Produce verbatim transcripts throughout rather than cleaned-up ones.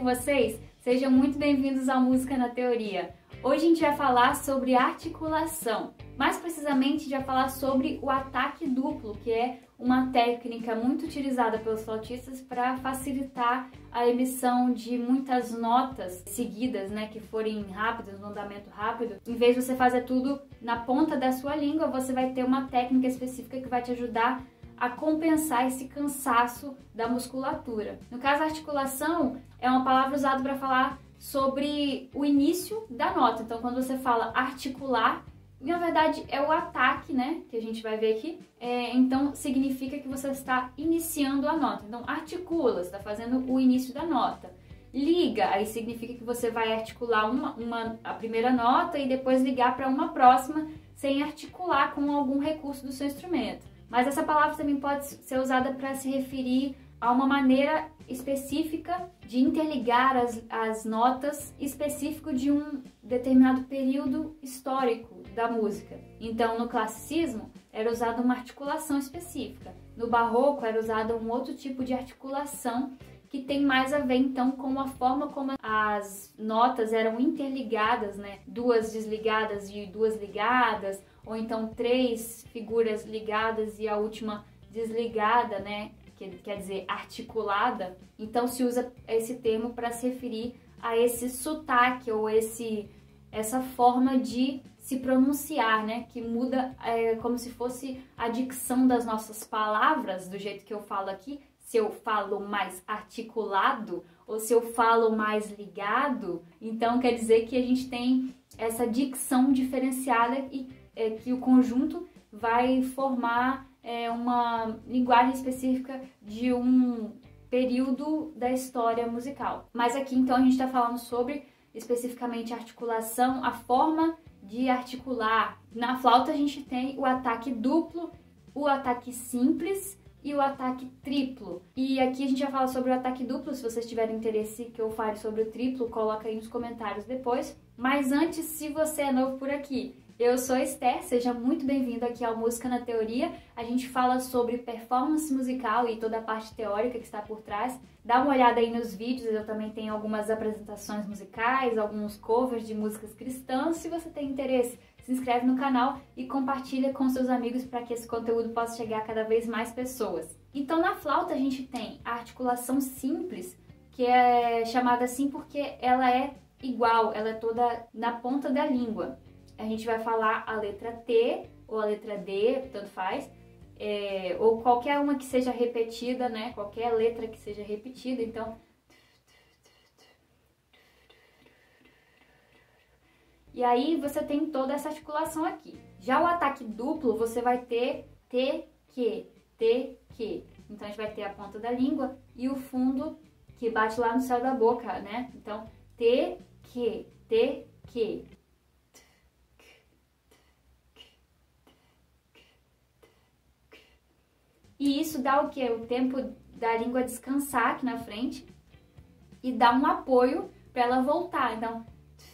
com vocês? Sejam muito bem-vindos ao Música na Teoria. Hoje a gente vai falar sobre articulação. Mais precisamente, a gente vai falar sobre o ataque duplo, que é uma técnica muito utilizada pelos flautistas para facilitar a emissão de muitas notas seguidas, né, que forem rápidas, no andamento rápido. Em vez de você fazer tudo na ponta da sua língua, você vai ter uma técnica específica que vai te ajudar a compensar esse cansaço da musculatura. No caso, a articulação é uma palavra usada para falar sobre o início da nota. Então, quando você fala articular, na verdade é o ataque, né, que a gente vai ver aqui. É, então, significa que você está iniciando a nota. Então, articula, você está fazendo o início da nota. Liga, aí significa que você vai articular uma, uma, a primeira nota e depois ligar para uma próxima sem articular com algum recurso do seu instrumento. Mas essa palavra também pode ser usada para se referir a uma maneira específica de interligar as, as notas específico de um determinado período histórico da música. Então, no classicismo, era usada uma articulação específica. No barroco, era usada um outro tipo de articulação que tem mais a ver, então, com a forma como as notas eram interligadas, né? Duas desligadas e duas ligadas, ou então três figuras ligadas e a última desligada, né? Que quer dizer articulada. Então se usa esse termo para se referir a esse sotaque ou esse, essa forma de se pronunciar, né? Que muda é, como se fosse a dicção das nossas palavras, do jeito que eu falo aqui. Se eu falo mais articulado ou se eu falo mais ligado, então quer dizer que a gente tem essa dicção diferenciada e é, que o conjunto vai formar é, uma linguagem específica de um período da história musical. Mas aqui então a gente está falando sobre especificamente a articulação, a forma de articular. Na flauta a gente tem o ataque duplo, o ataque simples e o ataque triplo. E aqui a gente já fala sobre o ataque duplo. Se vocês tiverem interesse que eu fale sobre o triplo, coloca aí nos comentários depois. Mas antes, se você é novo por aqui, eu sou Esther, seja muito bem-vindo aqui ao Música na Teoria. A gente fala sobre performance musical e toda a parte teórica que está por trás. Dá uma olhada aí nos vídeos, eu também tenho algumas apresentações musicais, alguns covers de músicas cristãs. Se você tem interesse, se inscreve no canal e compartilha com seus amigos para que esse conteúdo possa chegar a cada vez mais pessoas. Então, na flauta a gente tem a articulação simples, que é chamada assim porque ela é igual, ela é toda na ponta da língua. A gente vai falar a letra T ou a letra D, tanto faz, é, ou qualquer uma que seja repetida, né? Qualquer letra que seja repetida, então... E aí você tem toda essa articulação aqui. Já o ataque duplo, você vai ter T, que, T, que. Então a gente vai ter a ponta da língua e o fundo que bate lá no céu da boca, né? Então, T, que, T, que. E isso dá o quê? O tempo da língua descansar aqui na frente e dá um apoio para ela voltar. Então,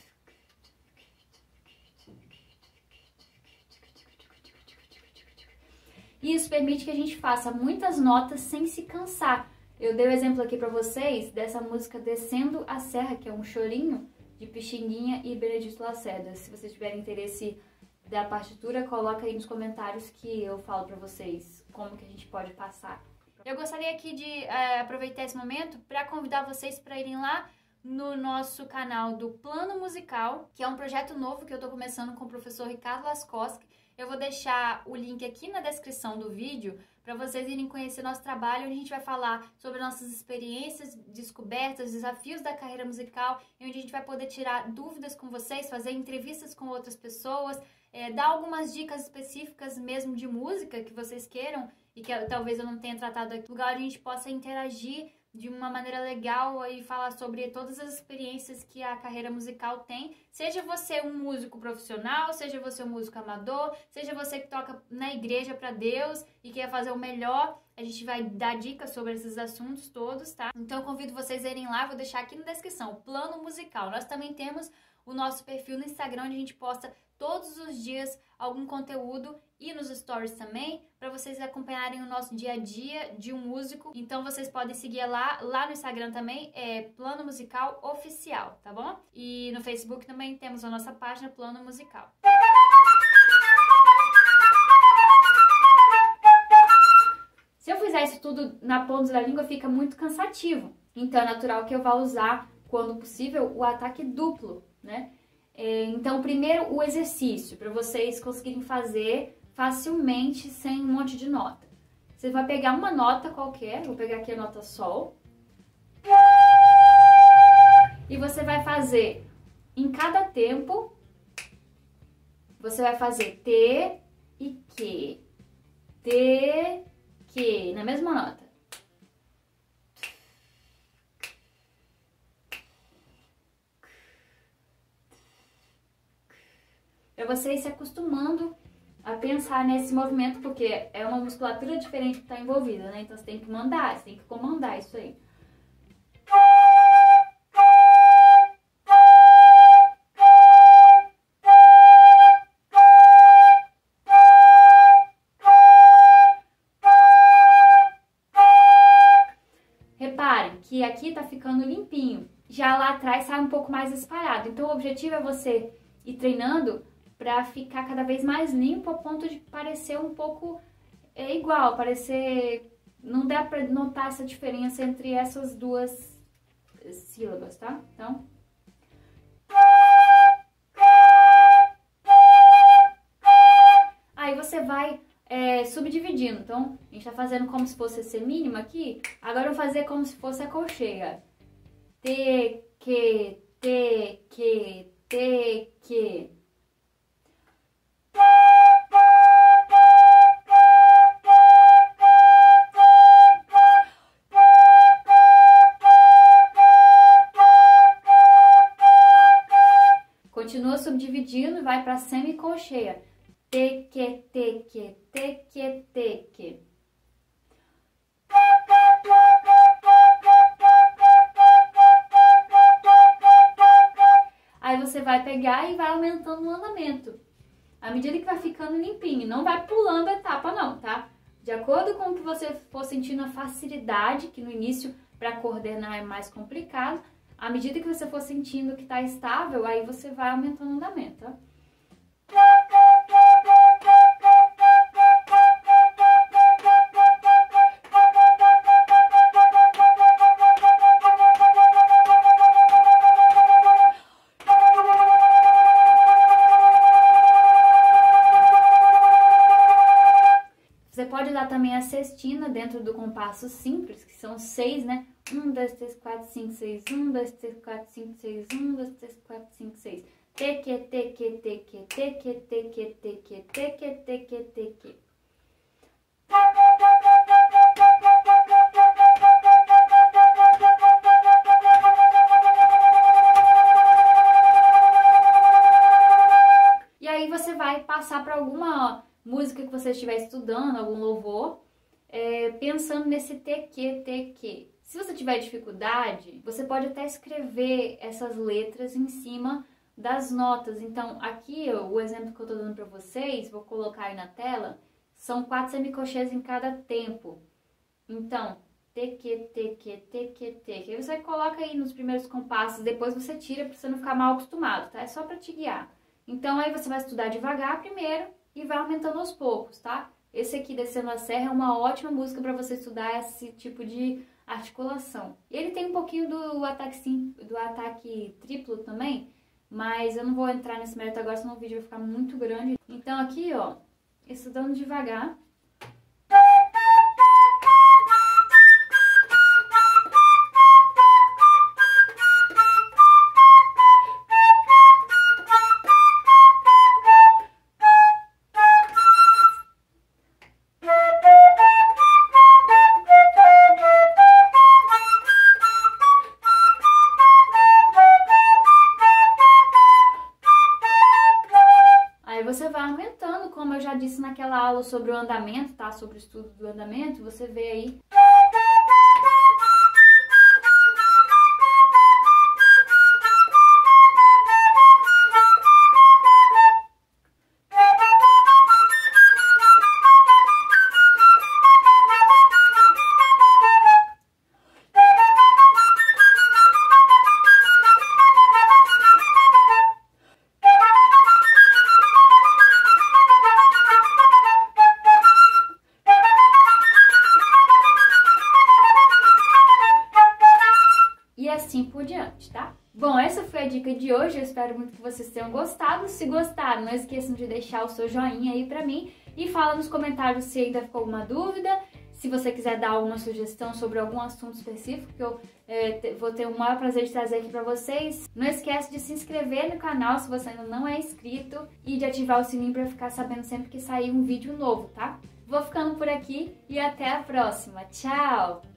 e isso permite que a gente faça muitas notas sem se cansar. Eu dei o um exemplo aqui para vocês dessa música Descendo a Serra, que é um chorinho de Pixinguinha e Benedito Lacerda. Se vocês tiverem interesse da partitura, coloca aí nos comentários que eu falo para vocês como que a gente pode passar. Eu gostaria aqui de é, aproveitar esse momento para convidar vocês para irem lá no nosso canal do Plano Musical, que é um projeto novo que eu estou começando com o professor Ricardo Laskowski. Eu vou deixar o link aqui na descrição do vídeo para vocês irem conhecer nosso trabalho, onde a gente vai falar sobre nossas experiências, descobertas, desafios da carreira musical, e onde a gente vai poder tirar dúvidas com vocês, fazer entrevistas com outras pessoas, é, dar algumas dicas específicas mesmo de música que vocês queiram e que talvez eu não tenha tratado aqui, lugar onde a gente possa interagir de uma maneira legal e falar sobre todas as experiências que a carreira musical tem. Seja você um músico profissional, seja você um músico amador, seja você que toca na igreja para Deus e quer fazer o melhor A gente vai dar dicas sobre esses assuntos todos, tá? Então eu convido vocês a irem lá, vou deixar aqui na descrição, o Plano Musical. Nós também temos o nosso perfil no Instagram, onde a gente posta todos os dias algum conteúdo e nos stories também, para vocês acompanharem o nosso dia a dia de um músico. Então vocês podem seguir lá, lá no Instagram também, é Plano Musical Oficial, tá bom? E no Facebook também temos a nossa página Plano Musical. Se eu fizer isso tudo na ponta da língua, fica muito cansativo. Então é natural que eu vá usar, quando possível, o ataque duplo, né? É, então, primeiro, o exercício, para vocês conseguirem fazer facilmente, sem um monte de nota. Você vai pegar uma nota qualquer, vou pegar aqui a nota Sol. E você vai fazer, em cada tempo, você vai fazer T e Q. T, Q, na mesma nota. Para vocês se acostumando a pensar nesse movimento, porque é uma musculatura diferente que está envolvida, né? Então você tem que mandar, você tem que comandar isso aí. Reparem que aqui tá ficando limpinho, já lá atrás sai um pouco mais espalhado. Então o objetivo é você ir treinando para ficar cada vez mais limpo, a ponto de parecer um pouco é, igual, parecer... Não dá para notar essa diferença entre essas duas sílabas, tá? Então... Aí você vai é, subdividindo. Então, a gente tá fazendo como se fosse semínima aqui. Agora eu vou fazer como se fosse a colcheia. T, Q, T, Q, T, Q... Continua subdividindo e vai para semicolcheia. T, Q, T, Q, T, Q, T, Q. Aí você vai pegar e vai aumentando o andamento. À medida que vai ficando limpinho. Não vai pulando a etapa não, tá? De acordo com o que você for sentindo a facilidade, que no início para coordenar é mais complicado, à medida que você for sentindo que está estável, aí você vai aumentando o andamento, tá? Você pode usar também a sextina dentro do compasso simples, que são seis, né? um, dois, três, quatro, cinco, seis. um, dois, três, quatro, cinco, seis. um, dois, três, quatro, cinco, seis. T, Q, T, Q, T, Q, T, Q, T, Q, T, Q, T, Q, T, Q, T, Q. E aí você vai passar para alguma música que você estiver estudando, algum louvor, é, pensando nesse T, Q, T, Q. Se você tiver dificuldade, você pode até escrever essas letras em cima das notas. Então, aqui o exemplo que eu tô dando para vocês, vou colocar aí na tela, são quatro semicolcheias em cada tempo. Então, T, Q, T, Q, T, Q, T, Q. Aí você coloca aí nos primeiros compassos, depois você tira para você não ficar mal acostumado, tá? É só para te guiar. Então, aí você vai estudar devagar primeiro e vai aumentando aos poucos, tá? Esse aqui, Descendo a Serra, é uma ótima música para você estudar esse tipo de articulação. Ele tem um pouquinho do ataque, sim, do ataque triplo também, mas eu não vou entrar nesse mérito agora, senão o vídeo vai ficar muito grande. Então aqui, ó, estudando devagar. Você vai aumentando, como eu já disse naquela aula falou sobre o andamento, tá? Sobre o estudo do andamento, você vê aí. E assim por diante, tá? Bom, essa foi a dica de hoje, eu espero muito que vocês tenham gostado. Se gostaram, não esqueçam de deixar o seu joinha aí pra mim e fala nos comentários se ainda ficou alguma dúvida, se você quiser dar alguma sugestão sobre algum assunto específico que eu é, vou ter o maior prazer de trazer aqui pra vocês. Não esquece de se inscrever no canal se você ainda não é inscrito e de ativar o sininho pra ficar sabendo sempre que sair um vídeo novo, tá? Vou ficando por aqui e até a próxima. Tchau!